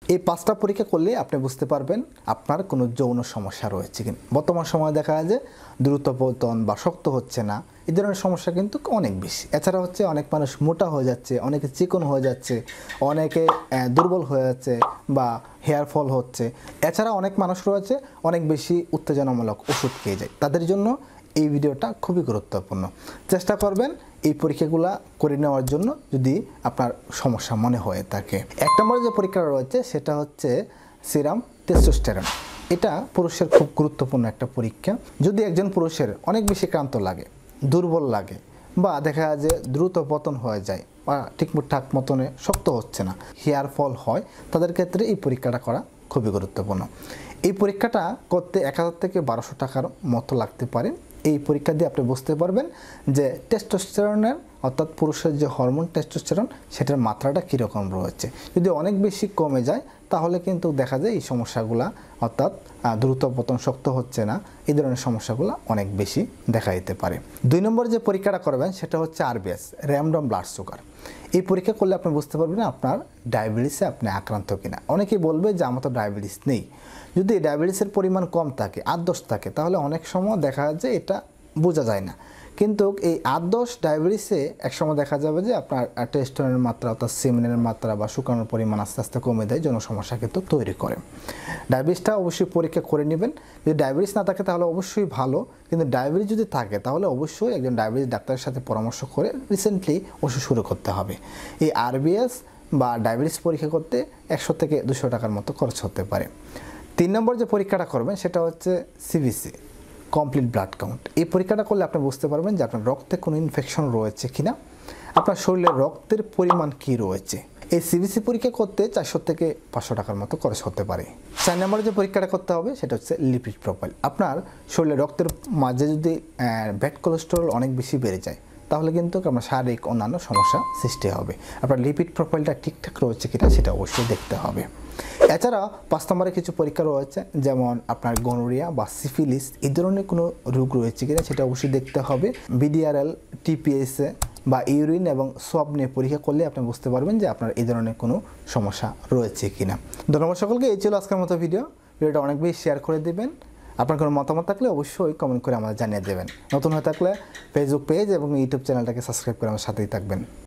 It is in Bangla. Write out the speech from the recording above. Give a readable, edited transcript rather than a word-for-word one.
এই 5টা পরীক্ষা করলে আপনি বুঝতে পারবেন আপনার কোনো যৌন সমস্যা রয়েছে কিনা। বর্তমান সময়ে দেখা যায় যে দ্রুত পতন বা শক্ত হচ্ছে না, এই ধরনের সমস্যা কিন্তু অনেক বেশি। এছাড়া হচ্ছে অনেক মানুষ মোটা হয়ে যাচ্ছে, অনেকে চিকন হয়ে যাচ্ছে, অনেকে দুর্বল হয়ে যাচ্ছে বা হেয়ার ফল হচ্ছে। এছাড়া অনেক মানুষ রয়েছে অনেক বেশি উত্তেজনামূলক ওষুধ খেয়ে যায়। তাদের জন্য এই ভিডিওটা খুবই গুরুত্বপূর্ণ। চেষ্টা করবেন এই পরীক্ষাগুলো করে নেওয়ার জন্য যদি আপনার সমস্যা মনে হয়ে থাকে। 1 নম্বরে যে পরীক্ষাটা রয়েছে সেটা হচ্ছে সিরাম টেস্টোস্টেরন। এটা পুরুষের খুব গুরুত্বপূর্ণ একটা পরীক্ষা। যদি একজন পুরুষের অনেক বেশি ক্লান্ত লাগে, দুর্বল লাগে বা দেখা যায় যে দ্রুত পতন হয়ে যায় বা ঠিকঠাক মতনে শক্ত হচ্ছে না, হেয়ার ফল হয়, তাদের ক্ষেত্রে এই পরীক্ষাটা করা খুবই গুরুত্বপূর্ণ। এই পরীক্ষাটা করতে 1000 থেকে 1200 টাকার মতো লাগতে পারে। এই পরীক্ষা দিয়ে আপনি বুঝতে পারবেন যে টেস্টোস্টেরনের অর্থাৎ পুরুষের যে হরমোন টেস্টোস্টেরন সেটার মাত্রাটা কীরকম রয়েছে। যদি অনেক বেশি কমে যায় তাহলে কিন্তু দেখা যায় এই সমস্যাগুলো অর্থাৎ দ্রুত পতন শক্ত হচ্ছে না, এই ধরনের সমস্যাগুলো অনেক বেশি দেখা দিতে পারে। 2 নম্বর যে পরীক্ষাটা করবেন সেটা হচ্ছে আরবিএস, র্যান্ডম ব্লাড সুগার। এই পরীক্ষা করলে আপনি বুঝতে পারবেন আপনার ডায়াবেটিসে আপনি আক্রান্ত কিনা। অনেকেই বলবে যে আমার তো ডায়াবেটিস নেই। যদি ডায়াবেটিসের পরিমাণ কম থাকে, 8-10 থাকে, তাহলে অনেক সময় দেখা যায় যে এটা বোঝা যায় না। কিন্তু এই 8-10 ডায়াবেটিসে একসময় দেখা যাবে যে আপনার টেস্টোস্টেরনের মাত্রা অর্থাৎ সেমেনের মাত্রা বা শুকানোর পরিমাণ আস্তে আস্তে কমে দেয়, যৌন সমস্যা কিন্তু তৈরি করে। ডায়াবেটিসটা অবশ্যই পরীক্ষা করে নেবেন। যদি ডায়াবেটিস না থাকে তাহলে অবশ্যই ভালো, কিন্তু ডায়াবেটিস যদি থাকে তাহলে অবশ্যই একজন ডায়াবেটিস ডাক্তারের সাথে পরামর্শ করে রিসেন্টলি ওষুধ শুরু করতে হবে। এই আরবিএস বা ডায়াবেটিস পরীক্ষা করতে 100 থেকে 200 টাকার মতো খরচ হতে পারে। 3 নম্বর যে পরীক্ষাটা করবেন সেটা হচ্ছে সিবিসি, কমপ্লিট ব্লাড কাউন্ট। এই পরীক্ষাটা করলে আপনি বুঝতে পারবেন যে আপনার রক্তে কোনো ইনফেকশন রয়েছে কিনা, আপনার শরীরে রক্তের পরিমাণ কি রয়েছে। এই সিবিসি পরীক্ষা করতে 400 থেকে 500 টাকার মতো খরচ হতে পারে। 4 নম্বরে যে পরীক্ষাটা করতে হবে সেটা হচ্ছে লিপিড প্রোফাইল। আপনার শরীরে রক্তের মাঝে যদি ব্যাড কোলেস্টেরল অনেক বেশি বেড়ে যায় তাহলে কিন্তু আপনার শারীরিক অন্যান্য সমস্যা সৃষ্টি হবে। আপনার লিপিড প্রোফাইলটা ঠিকঠাক রয়েছে কিনা সেটা অবশ্যই দেখতে হবে। এছাড়া 5 নম্বরে কিছু পরীক্ষা রয়েছে, যেমন আপনার গনোরিয়া বা সিফিলিস, এই ধরনের কোনো রোগ রয়েছে কিনা সেটা অবশ্যই দেখতে হবে। বিডিআরএল, টিপিএসএ বা ইউরিন এবং সোয়াব নিয়ে পরীক্ষা করলে আপনি বুঝতে পারবেন যে আপনার এই ধরনের কোনো সমস্যা রয়েছে কিনা। ধন্যবাদ সকলকে। এই ছিল আজকের মতো ভিডিওটা অনেক বেশি শেয়ার করে দেবেন। আপনার কোনো মতামত থাকলে অবশ্যই কমেন্ট করে আমাদের জানিয়ে দেবেন। নতুন হয়ে থাকলে ফেসবুক পেজ এবং ইউটিউব চ্যানেলটাকে সাবস্ক্রাইব করে আমার সাথেই থাকবেন।